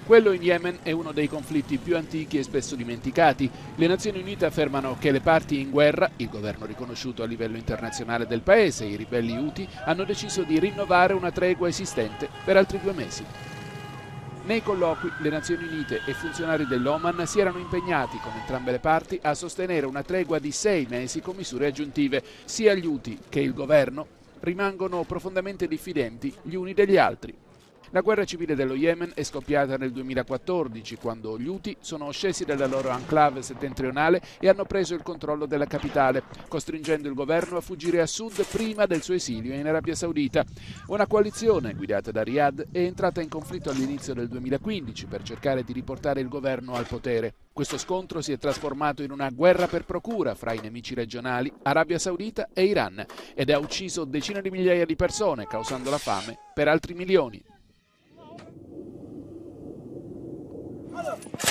Quello in Yemen è uno dei conflitti più antichi e spesso dimenticati. Le Nazioni Unite affermano che le parti in guerra, il governo riconosciuto a livello internazionale del paese e i ribelli Houthi, hanno deciso di rinnovare una tregua esistente per altri 2 mesi. Nei colloqui le Nazioni Unite e funzionari dell'Oman si erano impegnati con entrambe le parti a sostenere una tregua di 6 mesi con misure aggiuntive. Sia gli Houthi che il governo rimangono profondamente diffidenti gli uni degli altri. La guerra civile dello Yemen è scoppiata nel 2014, quando gli Houthi sono scesi dalla loro enclave settentrionale e hanno preso il controllo della capitale, costringendo il governo a fuggire a sud prima del suo esilio in Arabia Saudita. Una coalizione guidata da Riyadh è entrata in conflitto all'inizio del 2015 per cercare di riportare il governo al potere. Questo scontro si è trasformato in una guerra per procura fra i nemici regionali, Arabia Saudita e Iran, ed ha ucciso decine di migliaia di persone, causando la fame per altri milioni.